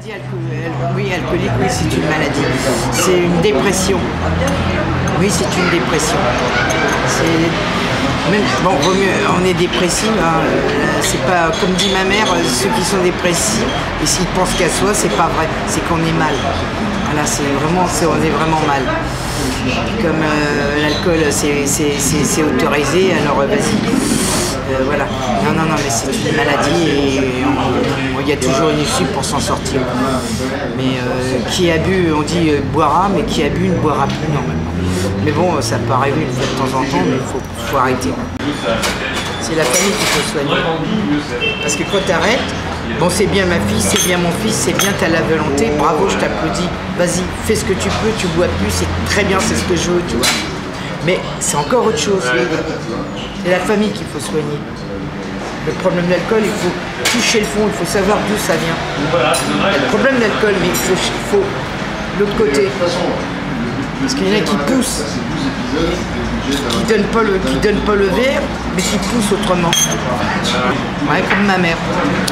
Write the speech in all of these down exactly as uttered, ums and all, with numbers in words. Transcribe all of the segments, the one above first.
maladie alcool... oui, alcoolique, oui, c'est une maladie. C'est une dépression. Oui, c'est une dépression. Même, bon, vaut mieux, on est dépressif, hein. C'est pas, comme dit ma mère, ceux qui sont dépressifs, et s'ils pensent qu'à soi, c'est pas vrai, c'est qu'on est mal. Voilà, c'est vraiment, c'est, on est vraiment mal. Comme euh, l'alcool, c'est autorisé, alors euh, vas-y. Euh, voilà. Non, non, non, mais c'est une maladie et il y a toujours une issue pour s'en sortir. Mais euh, qui a bu, on dit euh, boira, mais qui a bu ne boira plus normalement. Mais bon, ça peut arriver une fois de temps en temps, mais il faut, faut arrêter. C'est la famille qu'il faut soigner. Parce que quand tu arrêtes, bon, c'est bien ma fille, c'est bien mon fils, c'est bien, tu as la volonté, bravo, je t'applaudis, vas-y, fais ce que tu peux, tu bois plus, c'est très bien, c'est ce que je veux, tu vois. Mais c'est encore autre chose. C'est la famille qu'il faut soigner. Le problème de l'alcool, il faut toucher le fond, il faut savoir d'où ça vient. Le problème de l'alcool, mais il faut, il faut l'autre côté. Parce qu'il y en a qui poussent, qui ne donnent pas le, qui donnent pas le verre, mais qui poussent autrement. Ouais, comme ma mère.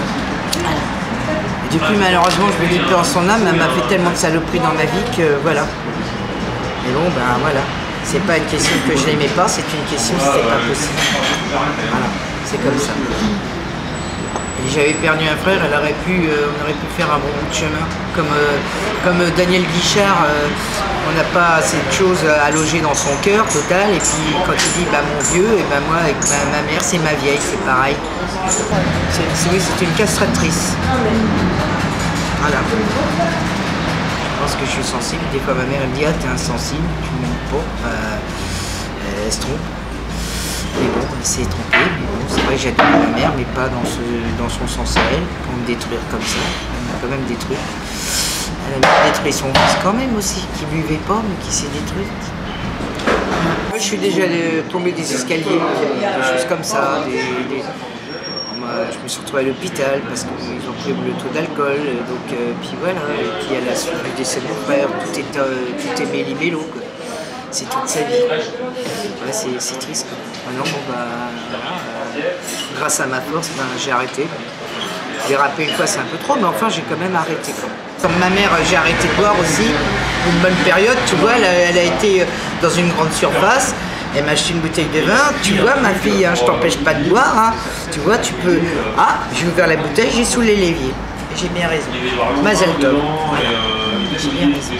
Et depuis, malheureusement, je me dis peu en son âme, elle m'a fait tellement de saloperies dans ma vie que voilà. Mais bon, ben voilà. C'est pas une question que je n'aimais pas, c'est une question si c'était pas possible. Voilà, c'est comme ça. J'avais perdu un frère, elle aurait pu, euh, on aurait pu faire un bon bout de chemin. Comme, euh, comme euh, Daniel Guichard, euh, on n'a pas assez de choses à loger dans son cœur total. Et puis quand il dit bah, mon vieux, et ben moi avec ma, ma mère c'est ma vieille, c'est pareil. Oui, c'est une castratrice. Voilà. Je pense que je suis sensible. Des fois ma mère elle me dit ah t'es insensible, tu m'aimes pas. Euh, elle se trompe. Mais bon, elle s'est trompée, mais bon, c'est vrai que j'adore ma mère, mais pas dans, ce, dans son sens à elle, pour me détruire comme ça. Elle m'a quand même détruit. Elle a même détruit son fils quand même aussi, qui buvait pas, mais qui s'est détruit. Moi, je suis déjà tombée des escaliers, des choses comme ça. Des, des... Je me suis retrouvée à l'hôpital parce qu'ils ont pris le taux d'alcool, donc euh, puis voilà, et puis elle a suivi le décès de mon frère, tout est, euh, tout est méli-mélo. C'est toute sa vie. Ouais, c'est triste. Quoi. Maintenant, bon, bah, euh, grâce à ma force, ben, j'ai arrêté. Déraper une fois, c'est un peu trop, mais enfin, j'ai quand même arrêté. Quoi. Comme ma mère, j'ai arrêté de boire aussi, une bonne période, tu vois, elle a, elle a été dans une grande surface, elle m'a acheté une bouteille de vin, tu vois, ma fille, hein, je t'empêche pas de boire, hein, tu vois, tu peux... Ah, j'ai ouvert la bouteille, j'ai saoulé l'évier. J'ai bien raison. Mazel tov. Voilà. J'ai bien raison.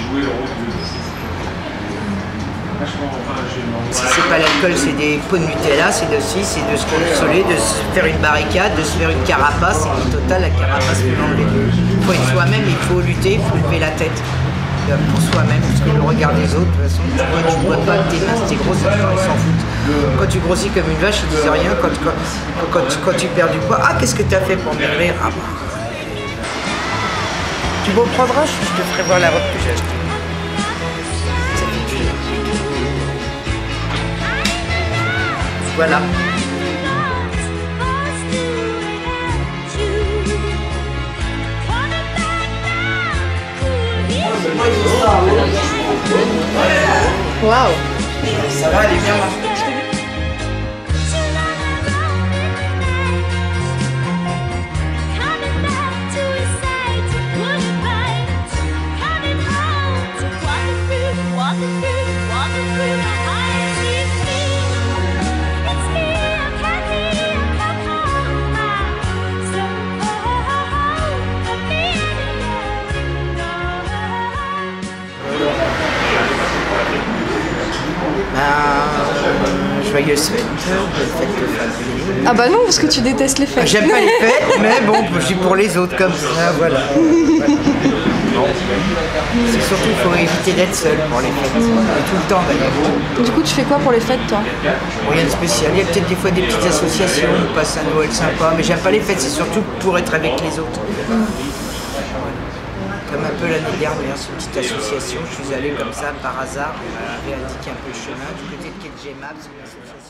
Si c'est pas l'alcool, c'est des pots de Nutella, c'est de ci, c'est de se consoler, de se faire une barricade, de se faire une carapace, et au total, la carapace peut l'enlever. Il faut être soi-même, il faut lutter, il faut lever la tête pour soi-même, parce que le regard des autres, de toute façon, tu vois, tu vois pas tes mains, t'es gros, ils s'en foutent. Quand tu grossis comme une vache, ils disent rien, quand, quand, quand, quand tu perds du poids, ah, qu'est-ce que tu as fait pour maigrir? Ah bah. Tu me reprendras, je te ferai voir la robe que j'ai achetée. Voilà. Waouh. Ça va, elle est bien marquée. Ben, joyeuse fête, fête de famille. Ah bah non, parce que tu détestes les fêtes. J'aime pas les fêtes, mais bon, je suis pour les autres comme ça, voilà. C'est surtout qu'il faut éviter d'être seul pour les fêtes, et tout le temps d'ailleurs. Du coup, tu fais quoi pour les fêtes, toi? Rien de spécial, il y a peut-être des fois des petites associations, on passe un Noël sympa, mais j'aime pas les fêtes, c'est surtout pour être avec les autres. Comme un peu l'année dernière, c'est une petite association, je suis allé comme ça par hasard, on m'avait indiqué un peu le chemin, du côté de Kedjemab, c'est une association.